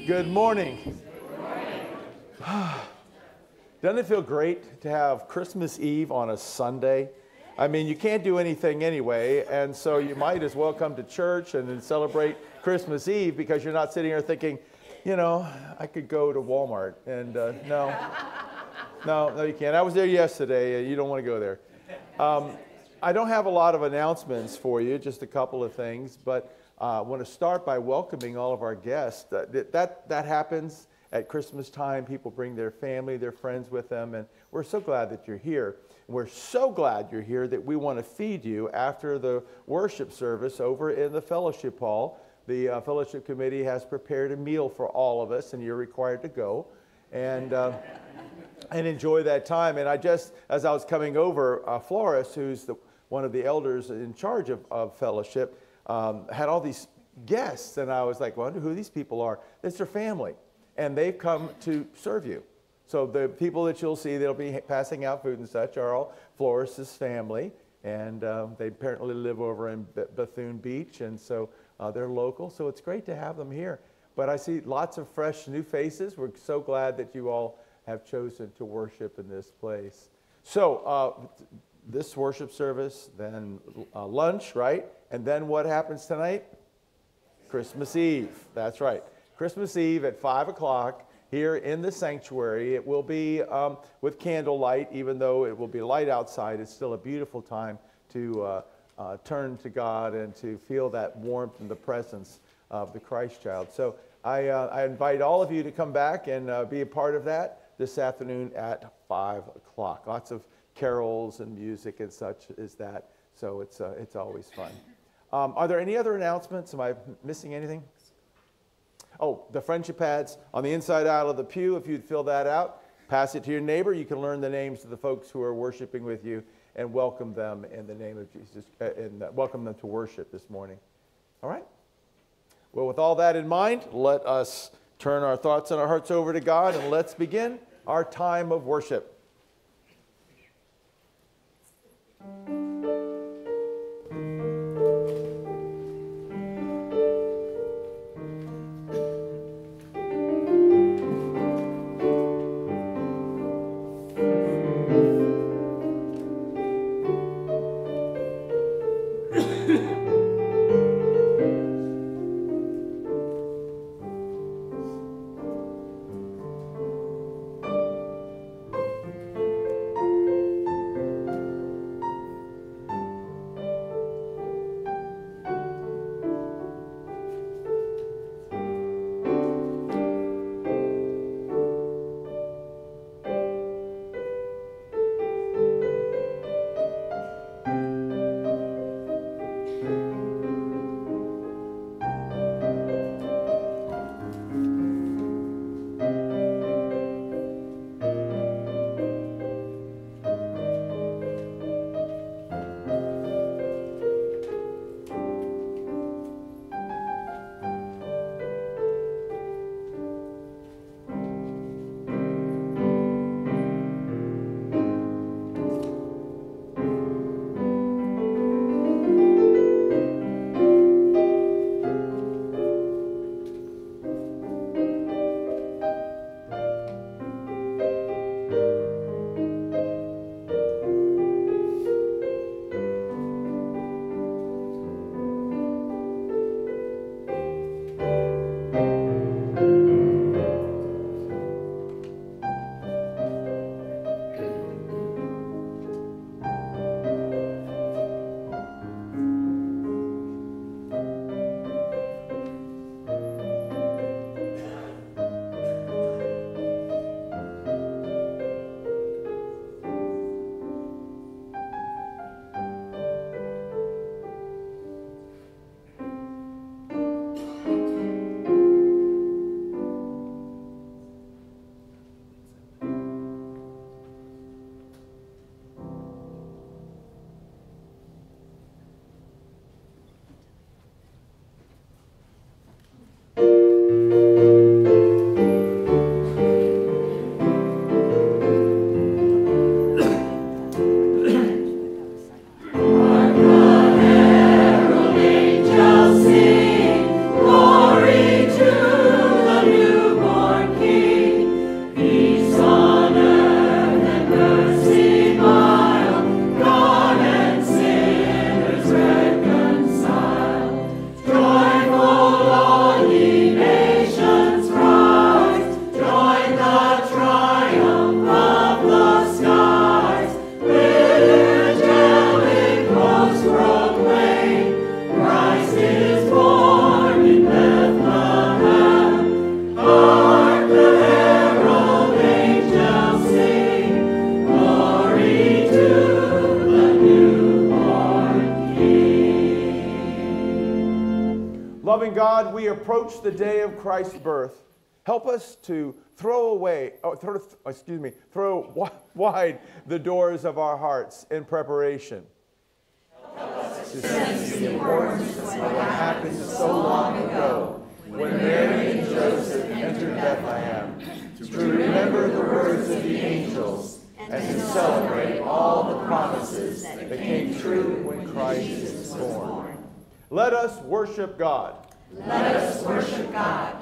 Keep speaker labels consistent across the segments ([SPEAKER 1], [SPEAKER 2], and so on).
[SPEAKER 1] Good morning. Doesn't it feel great to have Christmas Eve on a Sunday? I mean, you can't do anything anyway, and so you might as well come to church and then celebrate Christmas Eve because you're not sitting here thinking, you know, I could go to Walmart. And no, you can't. I was there yesterday. You don't want to go there. I don't have a lot of announcements for you, just a couple of things, but I want to start by welcoming all of our guests. That happens at Christmas time. People bring their family, their friends with them, and we're so glad that you're here. We're so glad you're here that we want to feed you after the worship service over in the fellowship hall. The fellowship committee has prepared a meal for all of us, and you're required to go and enjoy that time. And as I was coming over, Flores, who's one of the elders in charge of fellowship, had all these guests, and I was like, well, I wonder who these people are. It's their family, and they've come to serve you. So the people that you'll see that'll be passing out food and such are all Flores' family, and they apparently live over in Bethune Beach, and so they're local, so it's great to have them here. But I see lots of fresh new faces. We're so glad that you all have chosen to worship in this place. So this worship service, then lunch, right? And then what happens tonight? Christmas Eve. That's right. Christmas Eve at 5 o'clock here in the sanctuary. It will be with candlelight, even though it will be light outside. It's still a beautiful time to turn to God and to feel that warmth and the presence of the Christ child. So I invite all of you to come back and be a part of that this afternoon at 5 o'clock. Lots of carols and music and such as that. So it's always fun. Are there any other announcements? Am I missing anything? Oh, the friendship pads on the inside out of the pew. If you'd fill that out, pass it to your neighbor. You can learn the names of the folks who are worshiping with you and welcome them in the name of Jesus, and welcome them to worship this morning. All right? Well, with all that in mind, let us turn our thoughts and our hearts over to God, and let's begin our time of worship. Loving God, we approach the day of Christ's birth. Help us to throw wide the doors of our hearts in preparation. Help us to sense the importance of what happened so long ago when Mary and Joseph entered Bethlehem, to remember the words of the angels and to celebrate all the promises that came true when Christ was born. Let us worship God.
[SPEAKER 2] Let us worship God.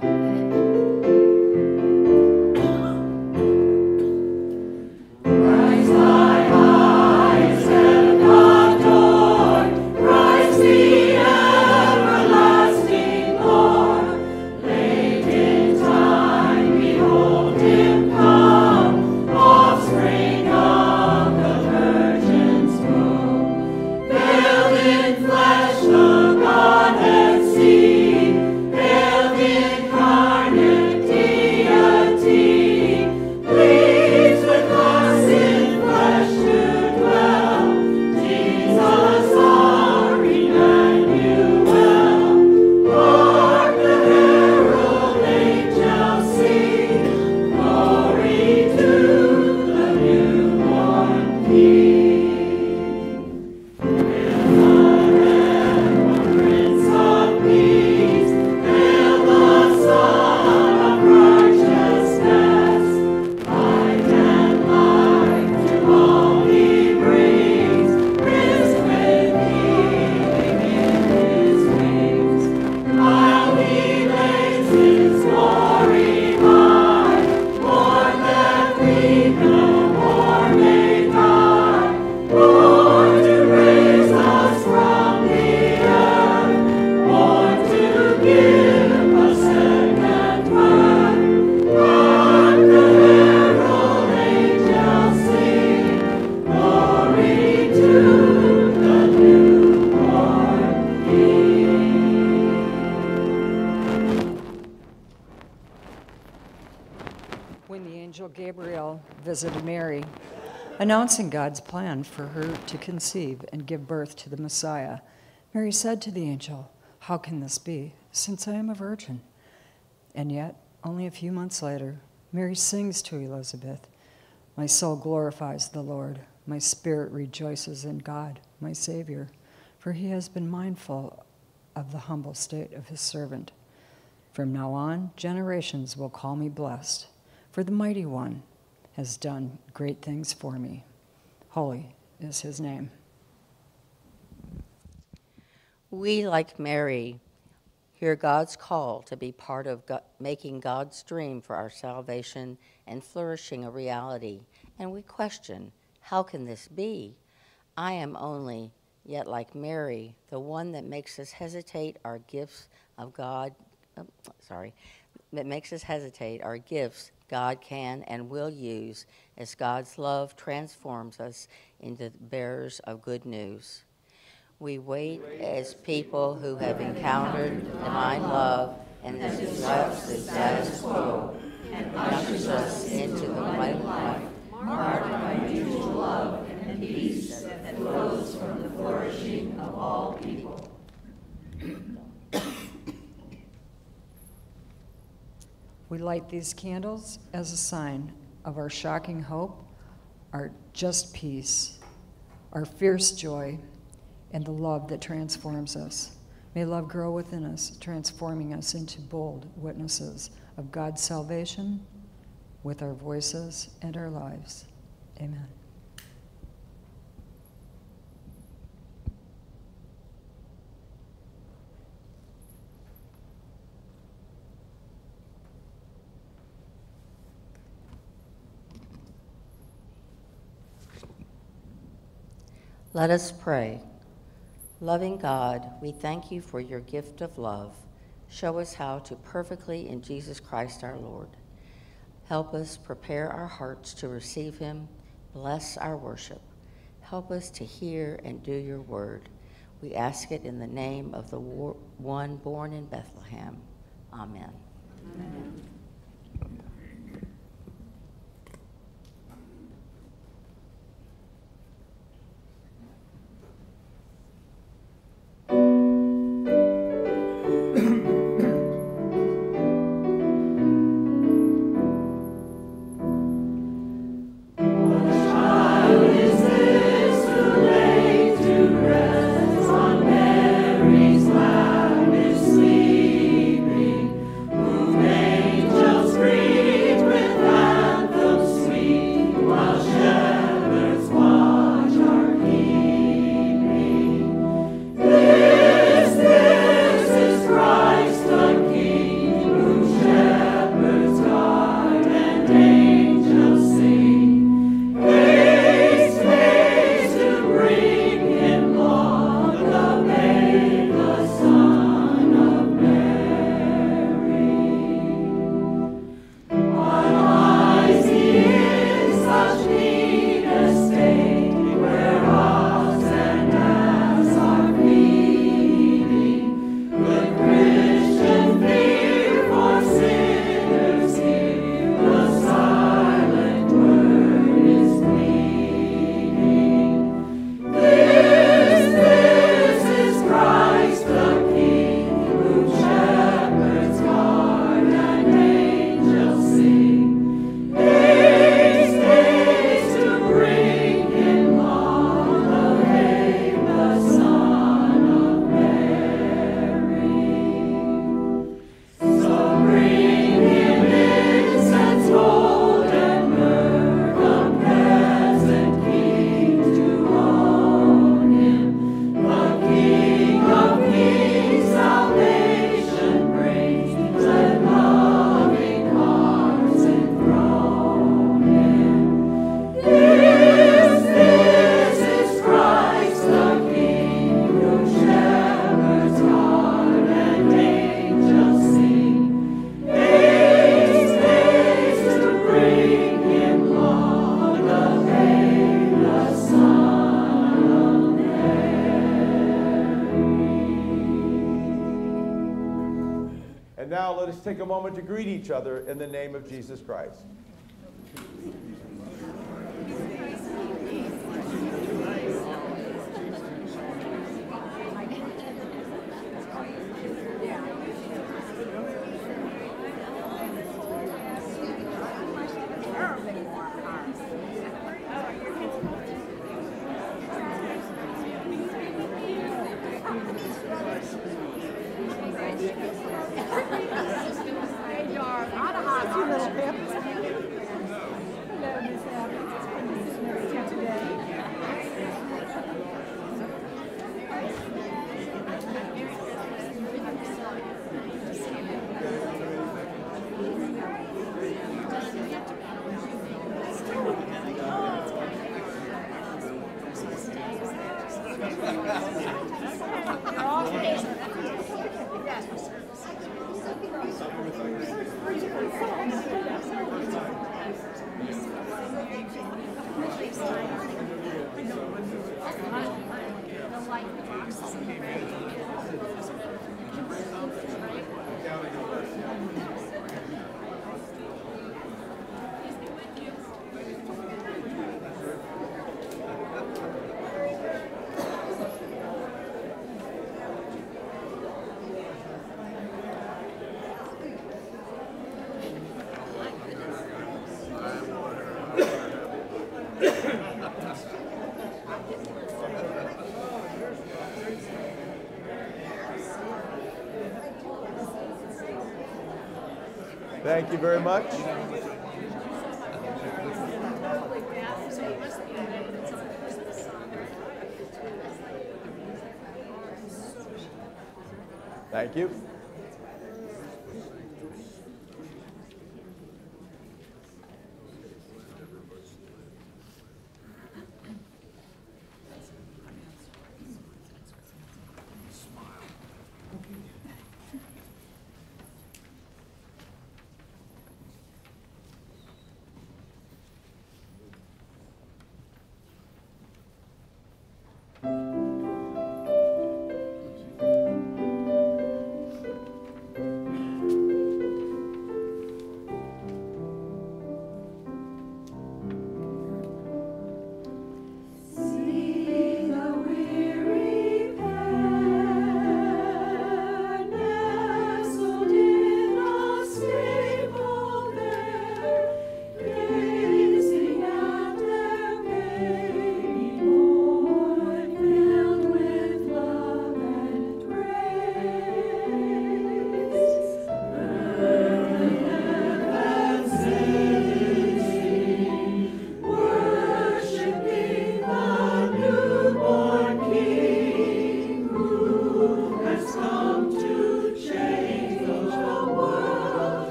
[SPEAKER 3] Gabriel visited Mary, announcing God's plan for her to conceive and give birth to the Messiah. Mary said to the angel, "How can this be, since I am a virgin?" And yet, only a few months later, Mary sings to Elizabeth, "My soul glorifies the Lord. My spirit rejoices in God, my Savior, for he has been mindful of the humble state of his servant. From now on, generations will call me blessed, for the Mighty One has done great things for me. Holy is his name."
[SPEAKER 2] We, like Mary, hear God's call to be part of making God's dream for our salvation and flourishing a reality, and we question, how can this be? I am only, yet like Mary, the one that makes us hesitate our gifts of God, that makes us hesitate our gifts God can and will use as God's love transforms us into bearers of good news. We wait as people who have encountered divine love and that disrupts the status quo and ushers us into the mighty life, marked by mutual love and peace that flows from the flourishing of all people.
[SPEAKER 3] We light these candles as a sign of our shocking hope, our just peace, our fierce joy, and the love that transforms us. May love grow within us, transforming us into bold witnesses of God's salvation with our voices and our lives. Amen.
[SPEAKER 2] Let us pray. Loving God, we thank you for your gift of love. Show us how to perfectly in Jesus Christ our Lord. Help us prepare our hearts to receive him. Bless our worship. Help us to hear and do your word. We ask it in the name of the one born in Bethlehem. Amen. Amen.
[SPEAKER 1] let's take a moment to greet each other in the name of Jesus Christ. Thank you very much. Thank you.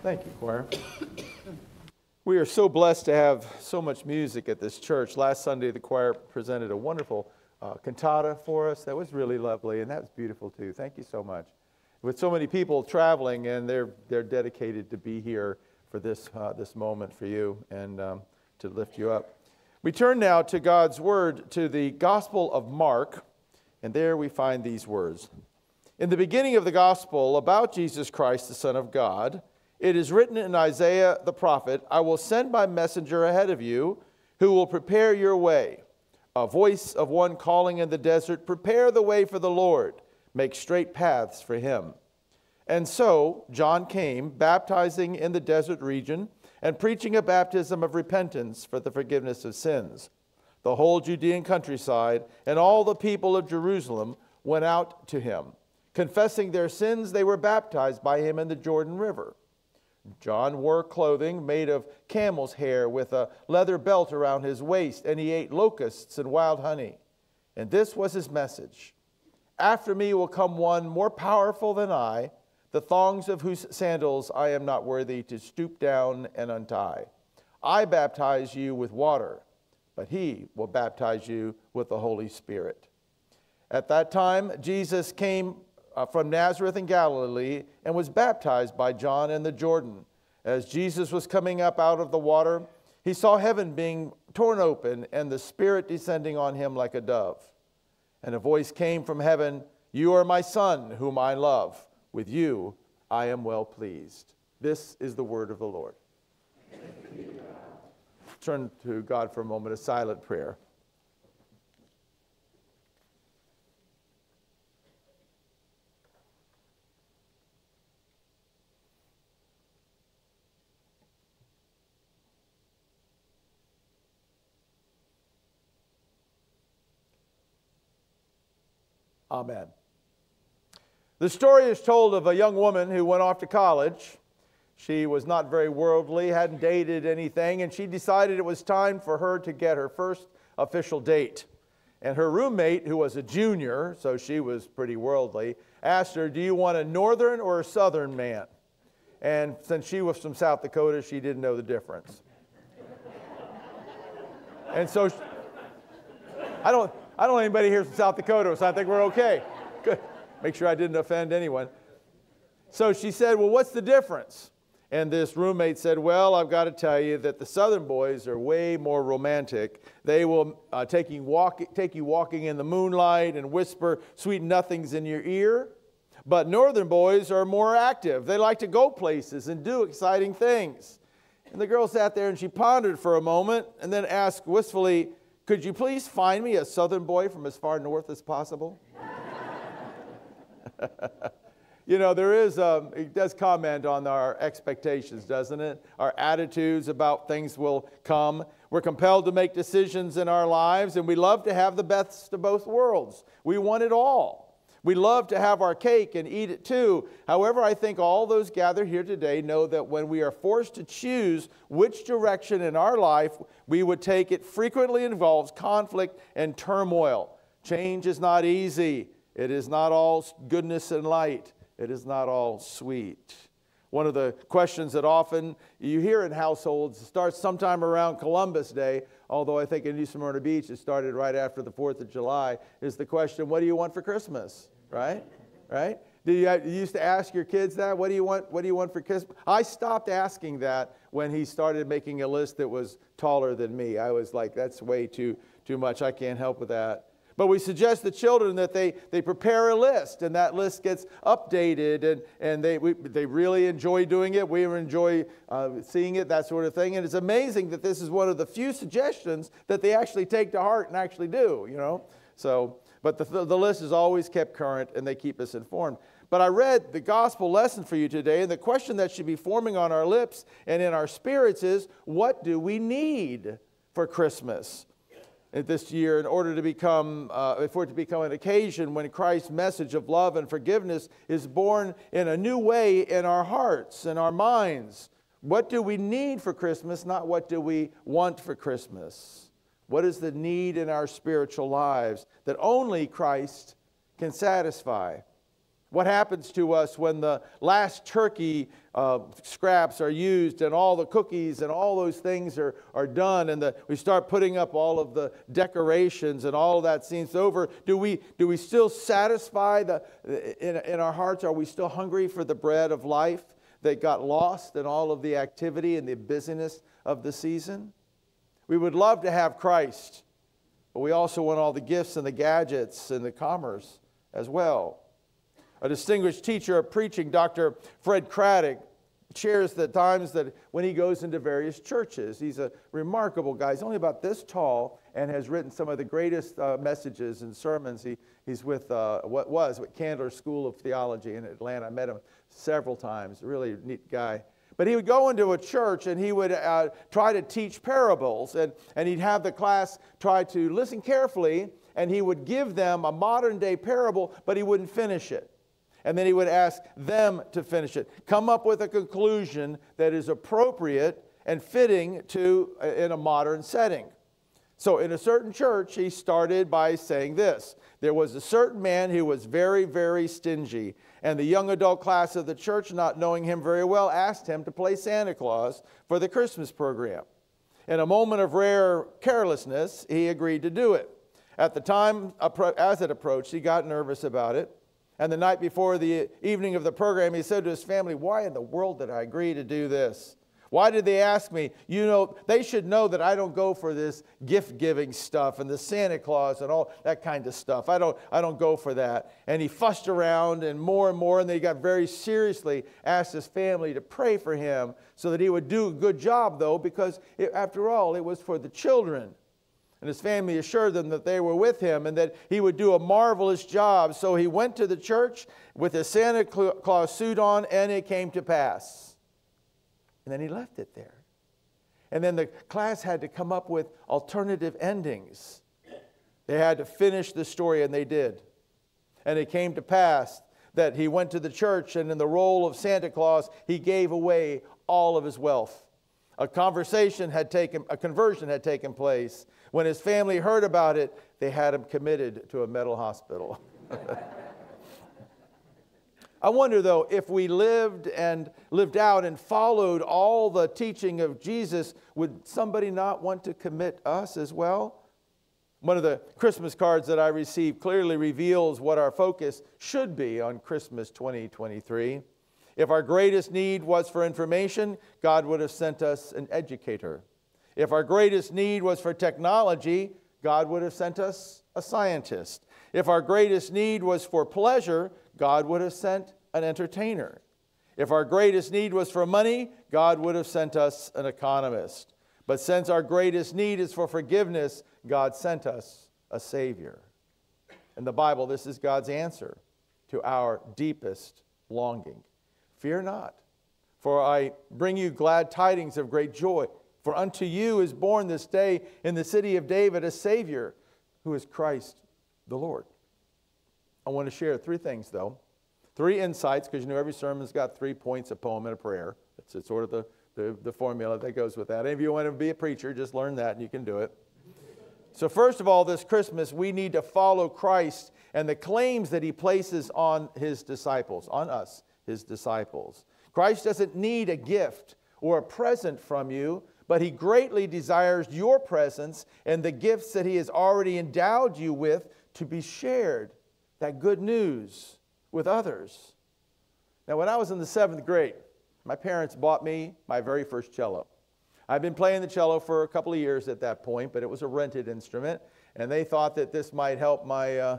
[SPEAKER 1] Thank you, choir. We are so blessed to have so much music at this church. Last Sunday, the choir presented a wonderful cantata for us. That was really lovely, and that was beautiful too. Thank you so much. With so many people traveling, and they're dedicated to be here for this moment for you and to lift you up. We turn now to God's Word, to the Gospel of Mark, and there we find these words. In the beginning of the Gospel about Jesus Christ, the Son of God, it is written in Isaiah the prophet, I will send my messenger ahead of you, who will prepare your way. A voice of one calling in the desert, prepare the way for the Lord, make straight paths for him. And so John came, baptizing in the desert region, and preaching a baptism of repentance for the forgiveness of sins. The whole Judean countryside and all the people of Jerusalem went out to him. Confessing their sins, they were baptized by him in the Jordan River. John wore clothing made of camel's hair with a leather belt around his waist, and he ate locusts and wild honey. And this was his message. After me will come one more powerful than I, the thongs of whose sandals I am not worthy to stoop down and untie. I baptize you with water, but he will baptize you with the Holy Spirit. At that time, Jesus came from Nazareth in Galilee and was baptized by John in the Jordan. As Jesus was coming up out of the water, he saw heaven being torn open and the Spirit descending on him like a dove. And a voice came from heaven, you are my Son, whom I love. With you I am well pleased. This is the word of the Lord. Turn to God for a moment, a silent prayer. Amen. The story is told of a young woman who went off to college. She was not very worldly, hadn't dated anything, and she decided it was time for her to get her first official date. And her roommate, who was a junior, so she was pretty worldly, asked her, do you want a northern or a southern man? And since she was from South Dakota, she didn't know the difference. And so, I don't know anybody here from South Dakota, so I think we're okay. Good. Make sure I didn't offend anyone. So she said, well, what's the difference? And this roommate said, well, I've got to tell you that the Southern boys are way more romantic. They will take you walking in the moonlight and whisper sweet nothings in your ear. But Northern boys are more active. They like to go places and do exciting things. And the girl sat there and she pondered for a moment and then asked wistfully, could you please find me a Southern boy from as far north as possible? You know, it does comment on our expectations, doesn't it? Our attitudes about things will come. We're compelled to make decisions in our lives, and we love to have the best of both worlds. We want it all. We love to have our cake and eat it too. However, I think all those gathered here today know that when we are forced to choose which direction in our life we would take, it frequently involves conflict and turmoil. Change is not easy. It is not all goodness and light. It is not all sweet. One of the questions that often you hear in households starts sometime around Columbus Day, although I think in New Smyrna Beach it started right after the 4th of July, is the question, what do you want for Christmas? Right? Right? You used to ask your kids that? What do you want for Christmas? I stopped asking that when he started making a list that was taller than me. I was like, that's way too much. I can't help with that. But we suggest to children that they prepare a list, and that list gets updated, and they really enjoy doing it. We enjoy seeing it, that sort of thing. And it's amazing that this is one of the few suggestions that they actually take to heart and actually do, you know. So, but the list is always kept current, and they keep us informed. But I read the gospel lesson for you today, and the question that should be forming on our lips and in our spirits is, what do we need for Christmas this year in order to become, for it to become an occasion when Christ's message of love and forgiveness is born in a new way in our hearts and our minds? What do we need for Christmas, not what do we want for Christmas? What is the need in our spiritual lives that only Christ can satisfy? What happens to us when the last turkey scraps are used and all the cookies and all those things are done, and we start putting up all of the decorations and all of that seems over? Do we still satisfy in our hearts? Are we still hungry for the bread of life that got lost in all of the activity and the busyness of the season? We would love to have Christ, but we also want all the gifts and the gadgets and the commerce as well. A distinguished teacher of preaching, Dr. Fred Craddock, shares the times that when he goes into various churches. He's a remarkable guy. He's only about this tall and has written some of the greatest messages and sermons. He's with Candler School of Theology in Atlanta. I met him several times. A really neat guy. But he would go into a church and he would try to teach parables. And he'd have the class try to listen carefully, and he would give them a modern day parable, but he wouldn't finish it. And then he would ask them to finish it. Come up with a conclusion that is appropriate and fitting in a modern setting. So in a certain church, he started by saying this: there was a certain man who was very, very stingy. And the young adult class of the church, not knowing him very well, asked him to play Santa Claus for the Christmas program. In a moment of rare carelessness, he agreed to do it. At the time, as it approached, he got nervous about it. And the night before the evening of the program, he said to his family, "Why in the world did I agree to do this? Why did they ask me? You know, they should know that I don't go for this gift-giving stuff and the Santa Claus and all that kind of stuff. I don't go for that." And he fussed around and more, and then he got very seriously asked his family to pray for him so that he would do a good job, though, because after all, it was for the children. And his family assured them that they were with him and that he would do a marvelous job. So he went to the church with his Santa Claus suit on, and it came to pass. And then he left it there. And then the class had to come up with alternative endings. They had to finish the story, and they did. And it came to pass that he went to the church, and in the role of Santa Claus, he gave away all of his wealth. A conversion had taken place. When his family heard about it, they had him committed to a mental hospital. I wonder, though, if we lived out and followed all the teaching of Jesus, would somebody not want to commit us as well? One of the Christmas cards that I received clearly reveals what our focus should be on Christmas 2023. If our greatest need was for information, God would have sent us an educator. If our greatest need was for technology, God would have sent us a scientist. If our greatest need was for pleasure, God would have sent an entertainer. If our greatest need was for money, God would have sent us an economist. But since our greatest need is for forgiveness, God sent us a Savior. In the Bible, this is God's answer to our deepest longing. Fear not, for I bring you glad tidings of great joy. For unto you is born this day in the city of David a Savior, who is Christ the Lord. I want to share three things, though. Three insights, because you know every sermon's got 3 points, a poem, and a prayer. It's sort of the formula that goes with that. And if you want to be a preacher, just learn that and you can do it. So first of all, this Christmas, we need to follow Christ and the claims that he places on his disciples, on us, his disciples. Christ doesn't need a gift or a present from you, but he greatly desires your presence and the gifts that he has already endowed you with to be shared, that good news, with others. Now, when I was in the 7th grade, my parents bought me my very first cello. I'd been playing the cello for a couple of years at that point, but it was a rented instrument, and they thought that this might help my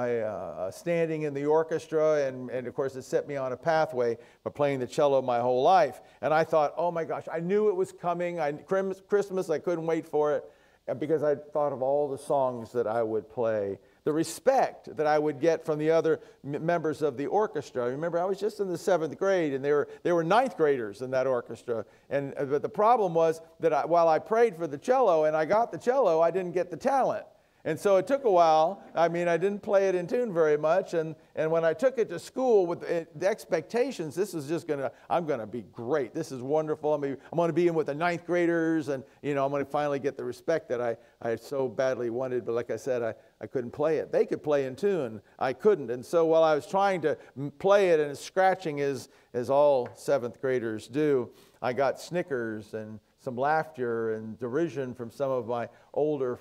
[SPEAKER 1] standing in the orchestra, and of course it set me on a pathway for playing the cello my whole life. And I thought, oh my gosh, I knew it was coming. Christmas, I couldn't wait for it, because I thought of all the songs that I would play, the respect that I would get from the other members of the orchestra. Remember, I was just in the 7th grade, and they were 9th graders in that orchestra. But the problem was that while I prayed for the cello and I got the cello, I didn't get the talent. And so it took a while. I mean, I didn't play it in tune very much. And when I took it to school with the expectations, this is just I'm going to be great. This is wonderful. I'm going to be in with the ninth graders. And, I'm going to finally get the respect that I so badly wanted. But like I said, I couldn't play it. They could play in tune. I couldn't. And so while I was trying to play it and scratching as all seventh graders do, I got snickers and some laughter and derision from some of my older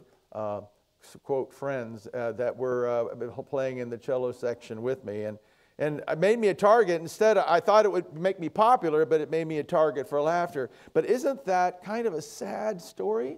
[SPEAKER 1] quote friends that were playing in the cello section with me, and it made me a target. Instead, I thought it would make me popular, but it made me a target for laughter. But isn't that kind of a sad story?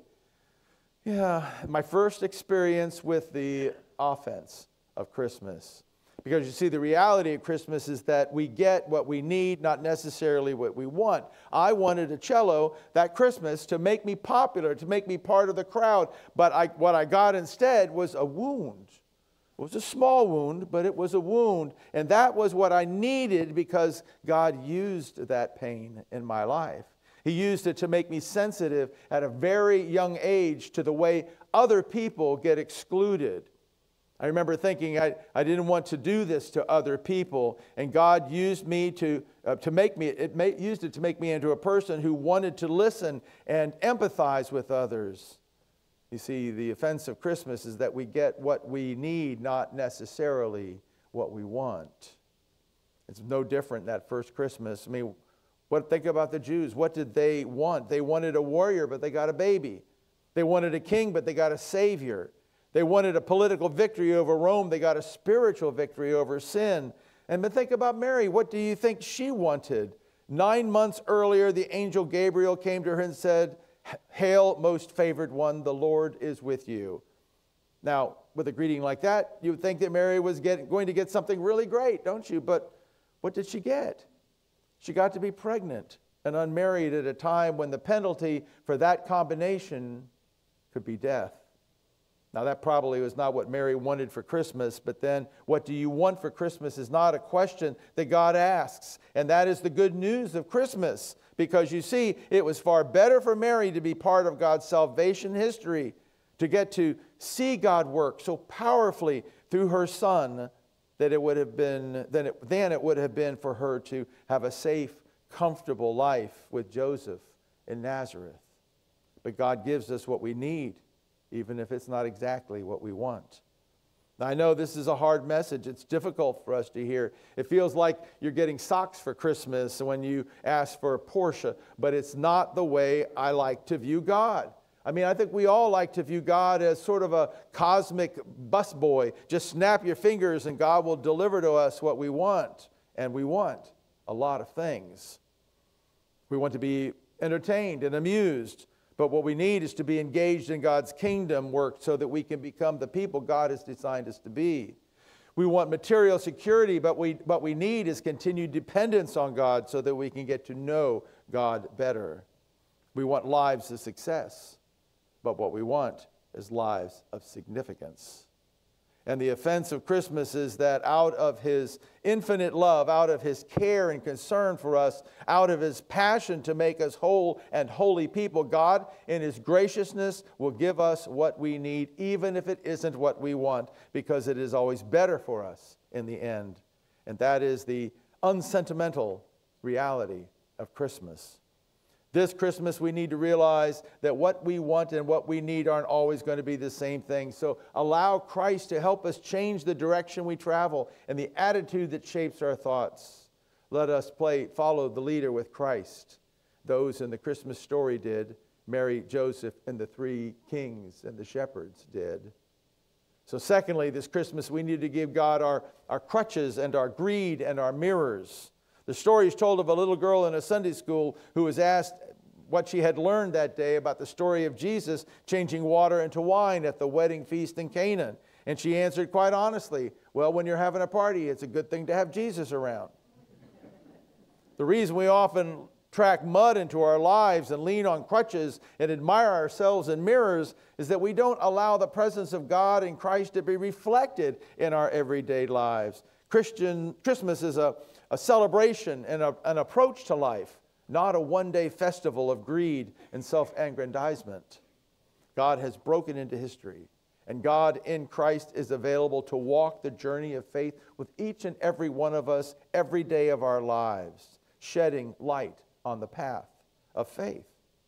[SPEAKER 1] Yeah, my first experience with the offense of Christmas. Because you see, the reality of Christmas is that we get what we need, not necessarily what we want. I wanted a cello that Christmas to make me popular, to make me part of the crowd. But what I got instead was a wound. It was a small wound, but it was a wound. And that was what I needed because God used that pain in my life. He used it to make me sensitive at a very young age to the way other people get excluded. I remember thinking I didn't want to do this to other people, and God used me used it to make me into a person who wanted to listen and empathize with others. You see, the offense of Christmas is that we get what we need, not necessarily what we want. It's no different that first Christmas. I mean, think about the Jews. What did they want? They wanted a warrior, but they got a baby. They wanted a king, but they got a savior. They wanted a political victory over Rome. They got a spiritual victory over sin. But think about Mary. What do you think she wanted? 9 months earlier, the angel Gabriel came to her and said, "Hail, most favored one, the Lord is with you." Now, with a greeting like that, you would think that Mary was going to get something really great, don't you? But what did she get? She got to be pregnant and unmarried at a time when the penalty for that combination could be death. Now, that probably was not what Mary wanted for Christmas, but then what do you want for Christmas is not a question that God asks. And that is the good news of Christmas. Because you see, it was far better for Mary to be part of God's salvation history, to get to see God work so powerfully through her Son, than it would have been for her to have a safe, comfortable life with Joseph in Nazareth. But God gives us what we need, even if it's not exactly what we want. Now, I know this is a hard message. It's difficult for us to hear. It feels like you're getting socks for Christmas when you ask for a Porsche, but it's not the way I like to view God. I mean, I think we all like to view God as sort of a cosmic busboy. Just snap your fingers and God will deliver to us what we want. And we want a lot of things. We want to be entertained and amused. But what we need is to be engaged in God's kingdom work so that we can become the people God has designed us to be. We want material security, but what we need is continued dependence on God so that we can get to know God better. We want lives of success, but what we want is lives of significance. And the offense of Christmas is that out of His infinite love, out of His care and concern for us, out of His passion to make us whole and holy people, God, in His graciousness, will give us what we need, even if it isn't what we want, because it is always better for us in the end. And that is the unsentimental reality of Christmas. This Christmas, we need to realize that what we want and what we need aren't always going to be the same thing. So allow Christ to help us change the direction we travel and the attitude that shapes our thoughts. Let us follow the leader with Christ. Those in the Christmas story did. Mary, Joseph, and the 3 kings and the shepherds did. So secondly, this Christmas, we need to give God our crutches and our greed and our mirrors. The story is told of a little girl in a Sunday school who was asked what she had learned that day about the story of Jesus changing water into wine at the wedding feast in Canaan. And she answered quite honestly, well, when you're having a party, it's a good thing to have Jesus around. The reason we often track mud into our lives and lean on crutches and admire ourselves in mirrors is that we don't allow the presence of God in Christ to be reflected in our everyday lives. Christmas is a celebration and an approach to life, not a one-day festival of greed and self-aggrandizement. God has broken into history And God in Christ is available to walk the journey of faith with each and every one of us every day of our lives, shedding light on the path of faith.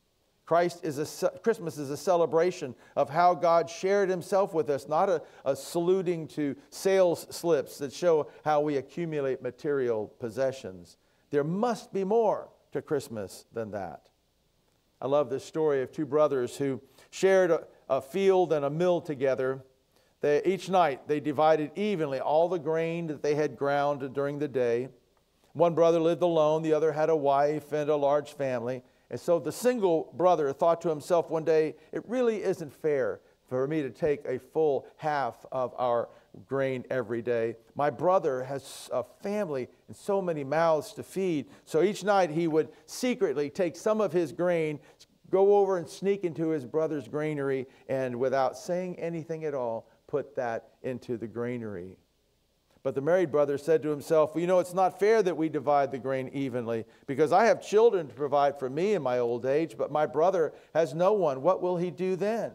[SPEAKER 1] Christmas is a celebration of how God shared himself with us, not a saluting to sales slips that show how we accumulate material possessions. There must be more to Christmas than that. I love this story of two brothers who shared a field and a mill together. Each night they divided evenly all the grain that they had ground during the day. One brother lived alone, the other had a wife and a large family. And so the single brother thought to himself one day, it really isn't fair for me to take a full half of our grain every day. My brother has a family and so many mouths to feed. So each night he would secretly take some of his grain, go over and sneak into his brother's granary, and without saying anything at all, put that into the granary. But the married brother said to himself, well, you know, it's not fair that we divide the grain evenly, because I have children to provide for me in my old age, but my brother has no one. What will he do then?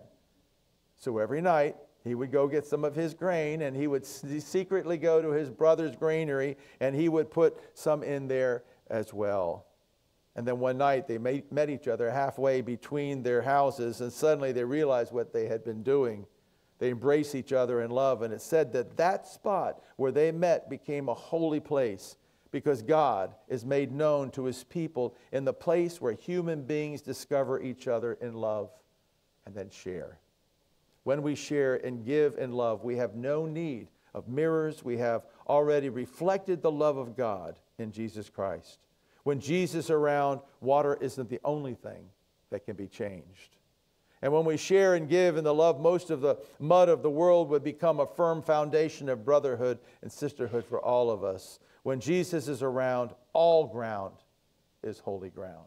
[SPEAKER 1] So every night he would go get some of his grain, and he would secretly go to his brother's granary, and he would put some in there as well. And then one night they met each other halfway between their houses, and suddenly they realized what they had been doing. They embrace each other in love, and it said that that spot where they met became a holy place, because God is made known to his people in the place where human beings discover each other in love and then share. When we share and give in love, we have no need of mirrors. We have already reflected the love of God in Jesus Christ. When Jesus is around, water isn't the only thing that can be changed. And when we share and give in the love, most of the mud of the world would become a firm foundation of brotherhood and sisterhood for all of us. When Jesus is around, all ground is holy ground.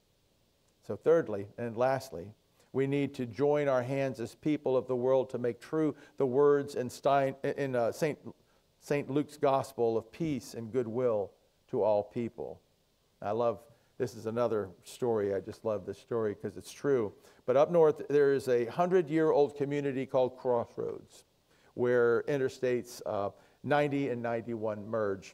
[SPEAKER 1] So thirdly and lastly, we need to join our hands as people of the world to make true the words in St. Luke's gospel of peace and goodwill to all people. This is another story. I just love this story because it's true. But up north, there is a 100-year-old community called Crossroads, where interstates 90 and 91 merge.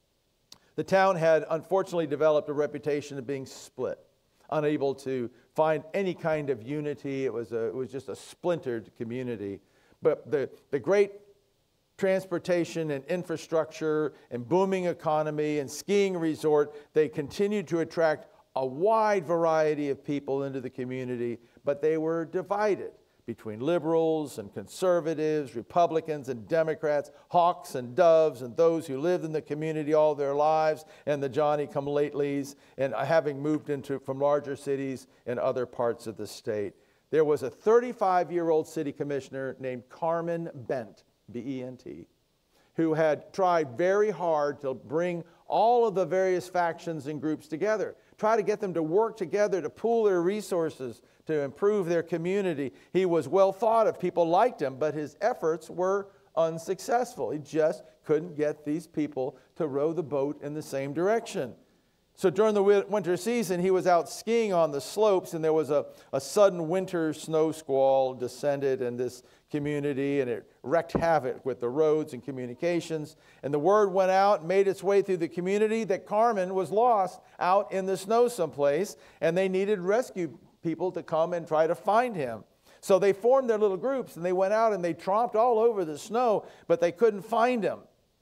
[SPEAKER 1] The town had unfortunately developed a reputation of being split, unable to find any kind of unity. It was just a splintered community. But the great transportation and infrastructure and booming economy and skiing resort, they continued to attract a wide variety of people into the community, but they were divided between liberals and conservatives, Republicans and Democrats, hawks and doves, and those who lived in the community all their lives, and the Johnny-come-latelys, and having moved from larger cities in other parts of the state. There was a 35-year-old city commissioner named Carmen Bent, B-E-N-T, who had tried very hard to bring all of the various factions and groups together, try to get them to work together to pool their resources to improve their community. He was well thought of, people liked him, but his efforts were unsuccessful. He just couldn't get these people to row the boat in the same direction. So during the winter season, he was out skiing on the slopes, and there was a sudden winter snow squall descended in this community, and it wreaked havoc with the roads and communications. And the word went out, made its way through the community, that Carmen was lost out in the snow someplace, and they needed rescue people to come and try to find him. So they formed their little groups, and they went out and they tromped all over the snow, but they couldn't find him.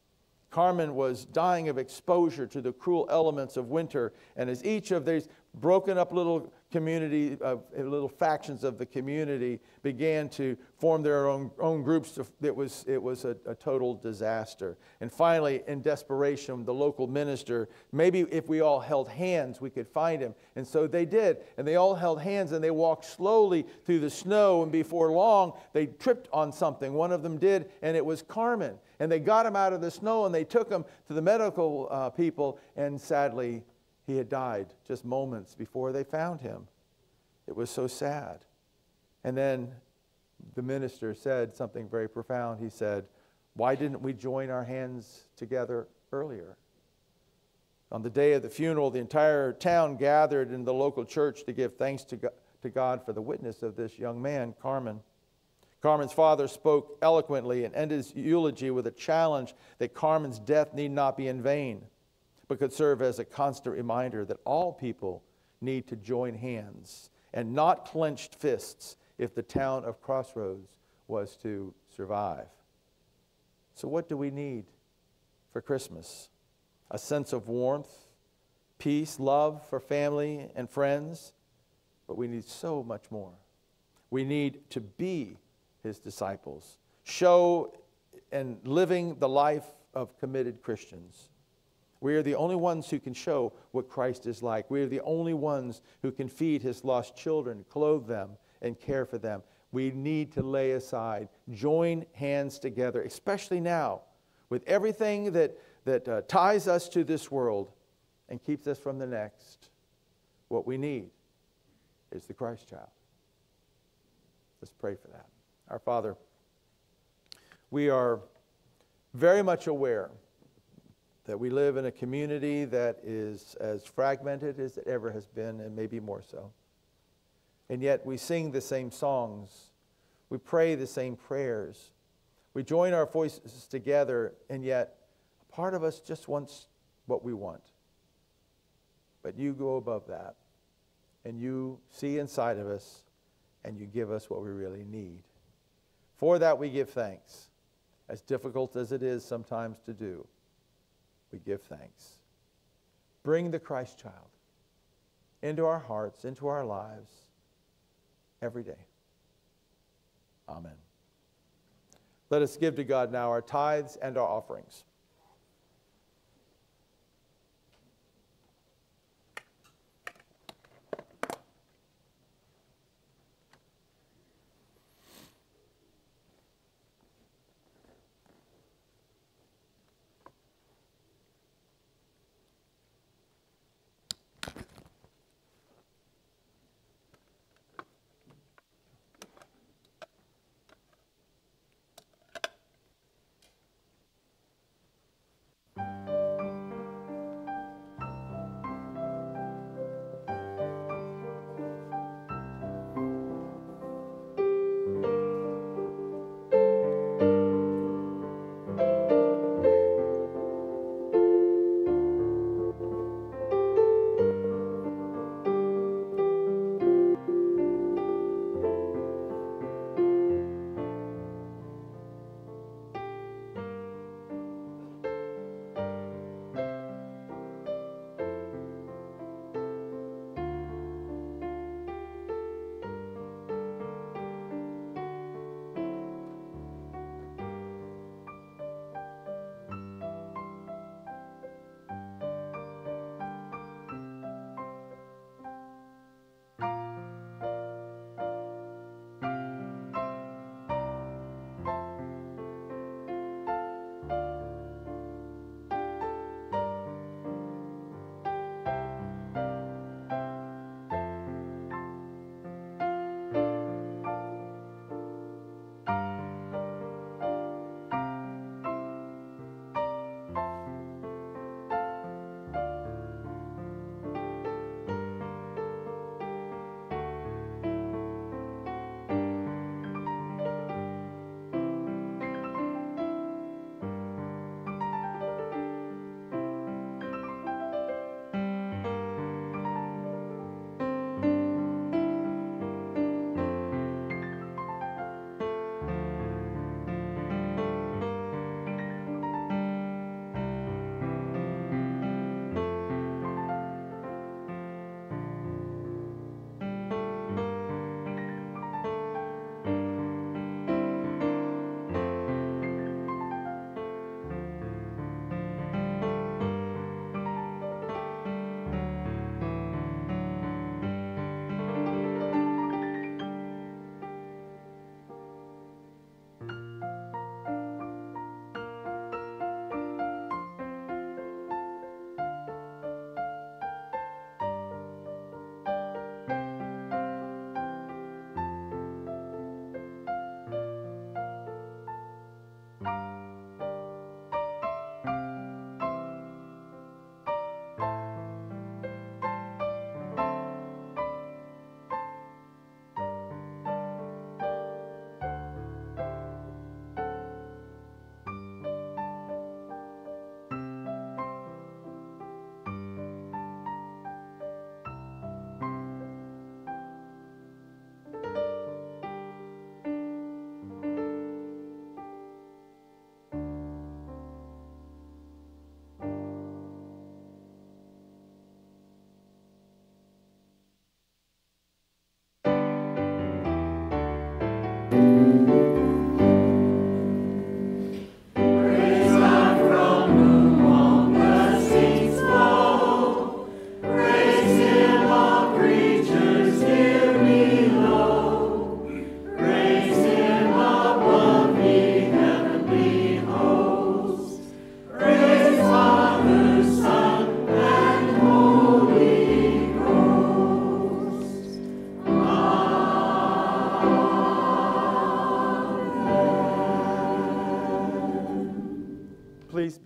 [SPEAKER 1] Carmen was dying of exposure to the cruel elements of winter, and as each of these broken up little community, little factions of the community began to form their own groups, it was a total disaster. And finally, in desperation, the local minister, maybe if we all held hands, we could find him. And so they did, and they all held hands, and they walked slowly through the snow, and before long, they tripped on something. One of them did, and it was Carmen. And they got him out of the snow, and they took him to the medical people, and sadly, he had died just moments before they found him. It was so sad. And then the minister said something very profound. He said, "Why didn't we join our hands together earlier?" On the day of the funeral, the entire town gathered in the local church to give thanks to God for the witness of this young man, Carmen. Carmen's father spoke eloquently and ended his eulogy with a challenge that Carmen's death need not be in vain, but could serve as a constant reminder that all people need to join hands and not clenched fists if the town of Crossroads was to survive. So what do we need for Christmas? A sense of warmth, peace, love for family and friends, but we need so much more. We need to be his disciples, show and living the life of committed Christians. We are the only ones who can show what Christ is like. We are the only ones who can feed his lost children, clothe them, and care for them. We need to lay aside, join hands together, especially now, with everything that ties us to this world and keeps us from the next. What we need is the Christ child. Let's pray for that. Our Father, we are very much aware that we live in a community that is as fragmented as it ever has been, and maybe more so. And yet we sing the same songs. We pray the same prayers. We join our voices together, and yet a part of us just wants what we want. But you go above that, and you see inside of us, and you give us what we really need. For that we give thanks. As difficult as it is sometimes to do, we give thanks. Bring the Christ child into our hearts, into our lives, every day. Amen. Let us give to God now our tithes and our offerings.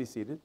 [SPEAKER 1] seated.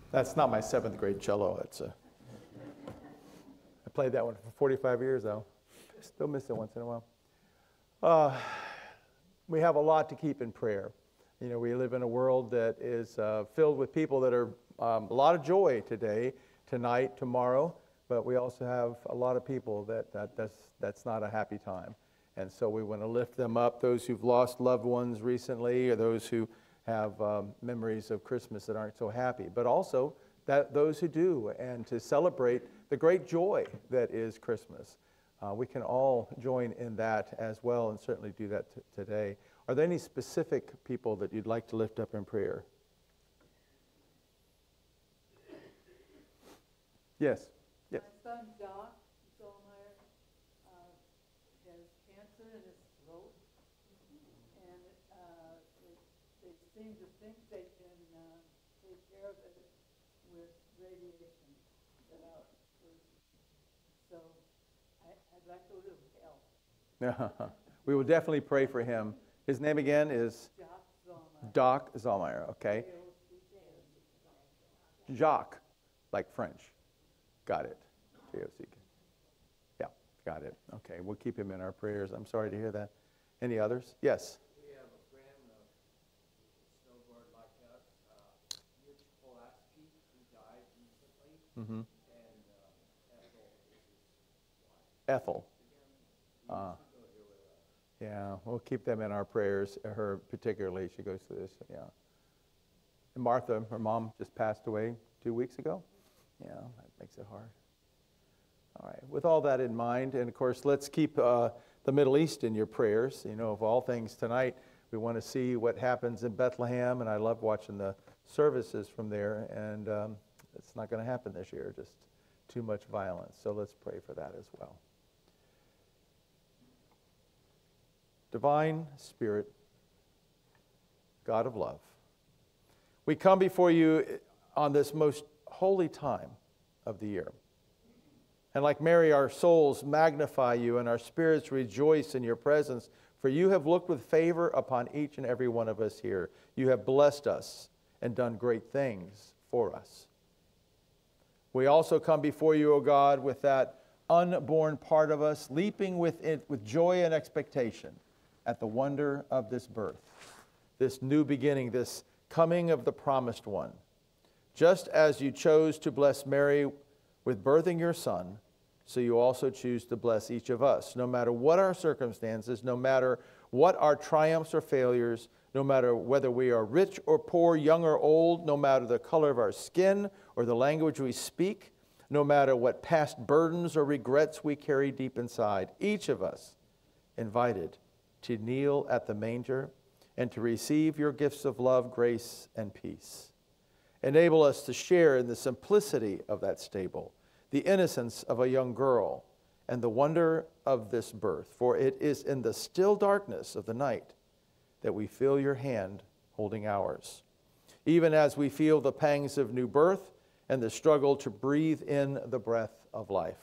[SPEAKER 1] That's not my 7th grade cello. I played that one for 45 years, though. Still miss it once in a while. We have a lot to keep in prayer. You know, we live in a world that is filled with people that are a lot of joy today, tonight, tomorrow, but we also have a lot of people that's not a happy time. And so we want to lift them up, those who've lost loved ones recently, or those who have memories of Christmas that aren't so happy, but also those who do, and to celebrate the great joy that is Christmas. We can all join in that as well, and certainly do that today. Are there any specific people that you'd like to lift up in prayer? Yes. Yes.
[SPEAKER 4] My son, Doc Zollmeyer, has cancer in his throat, and they seem to think they can take care of it with radiation. So I'd like a little help.
[SPEAKER 1] We will definitely pray for him. His name again is? Doc Zollmeyer, okay. Jacques, like French. Got it. J-O-C-K. Yeah, got it. Okay, we'll keep him in our prayers. I'm sorry to hear that. Any others? Yes.
[SPEAKER 5] We have a friend, snowboard like us, Mitch Pulaski, who died recently.
[SPEAKER 1] Mm-hmm.
[SPEAKER 5] And Ethel is his wife.
[SPEAKER 1] Ethel. Yeah, we'll keep them in our prayers, her particularly. She goes through this, yeah. And Martha, her mom, just passed away 2 weeks ago. Yeah, that makes it hard. All right, with all that in mind, and of course, let's keep the Middle East in your prayers. You know, of all things tonight, we want to see what happens in Bethlehem, and I love watching the services from there, and it's not going to happen this year, just too much violence. So let's pray for that as well. Divine Spirit, God of love, we come before you on this most holy time of the year. And like Mary, our souls magnify you and our spirits rejoice in your presence, for you have looked with favor upon each and every one of us here. You have blessed us and done great things for us. We also come before you, O God, with that unborn part of us, leaping with joy and expectation at the wonder of this birth, this new beginning, this coming of the promised one. Just as you chose to bless Mary with birthing your son, so you also choose to bless each of us, no matter what our circumstances, no matter what our triumphs or failures, no matter whether we are rich or poor, young or old, no matter the color of our skin or the language we speak, no matter what past burdens or regrets we carry deep inside, each of us invited to kneel at the manger and to receive your gifts of love, grace, and peace. Enable us to share in the simplicity of that stable, the innocence of a young girl, and the wonder of this birth. For it is in the still darkness of the night that we feel your hand holding ours. Even as we feel the pangs of new birth and the struggle to breathe in the breath of life.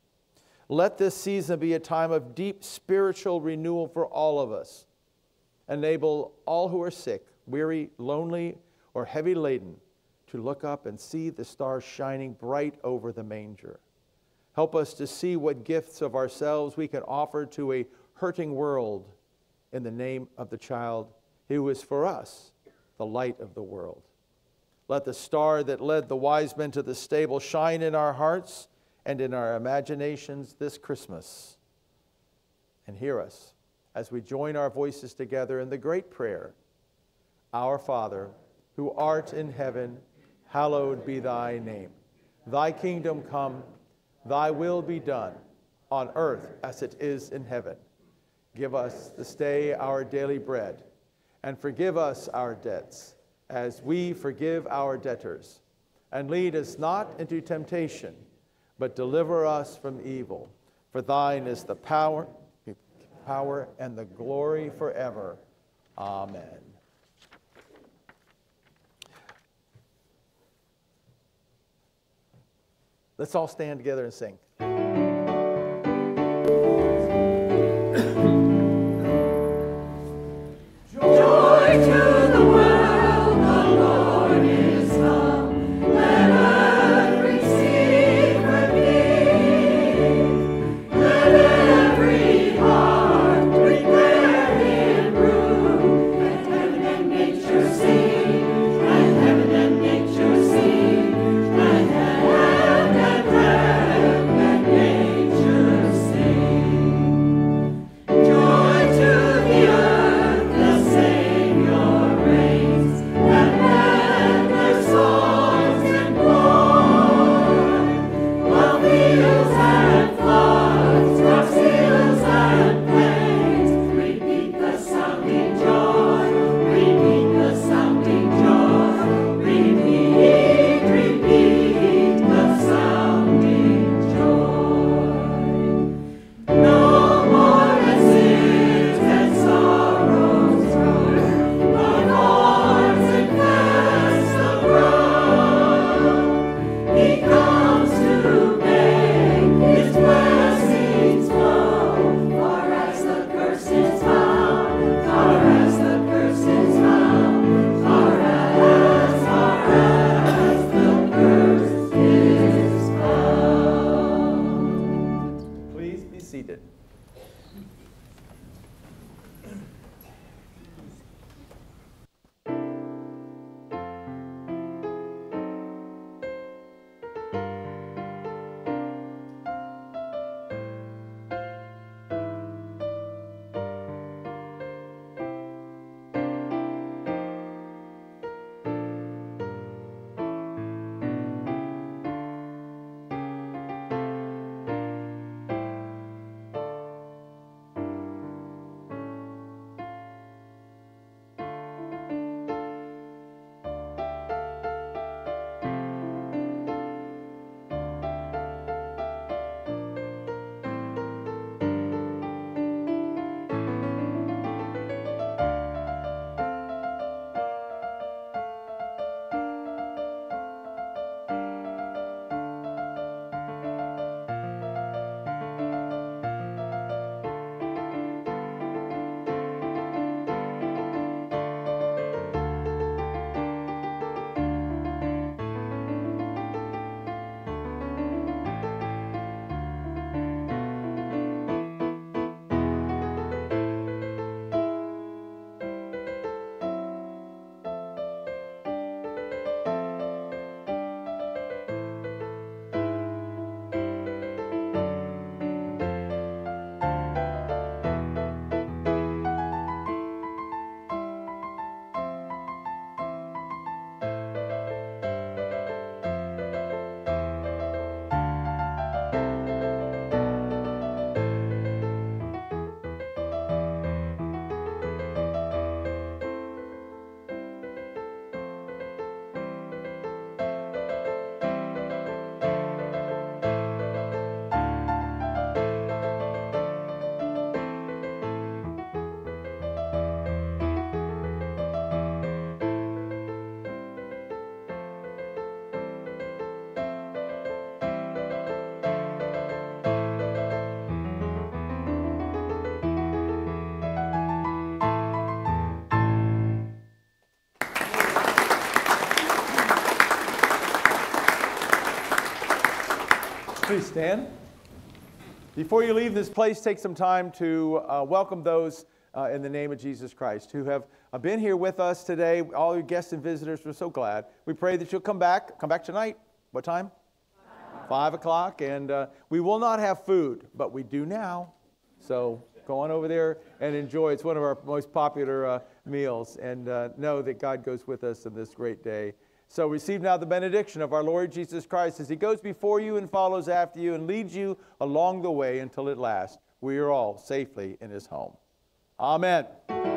[SPEAKER 1] Let this season be a time of deep spiritual renewal for all of us. Enable all who are sick, weary, lonely, or heavy laden to look up and see the stars shining bright over the manger. Help us to see what gifts of ourselves we can offer to a hurting world in the name of the child who is for us the light of the world. Let the star that led the wise men to the stable shine in our hearts and in our imaginations this Christmas. And hear us as we join our voices together in the great prayer. Our Father, who art in heaven, hallowed be thy name. Thy kingdom come, thy will be done, on earth as it is in heaven. Give us this day our daily bread, and forgive us our debts, as we forgive our debtors. And lead us not into temptation, but deliver us from evil. For thine is the power and the glory forever. Amen. Let's all stand together and sing.
[SPEAKER 4] Joy to the world, the Lord is come.
[SPEAKER 1] Please stand. Before you leave this place, take some time to welcome those in the name of Jesus Christ who have been here with us today. All your guests and visitors, we're so glad. We pray that you'll come back. Come back tonight. What time? 5 o'clock. And we will not have food, but we do now. So go on over there and enjoy. It's one of our most popular meals. And know that God goes with us in this great day. So receive now the benediction of our Lord Jesus Christ as he goes before you and follows after you and leads you along the way until at last we are all safely in his home. Amen.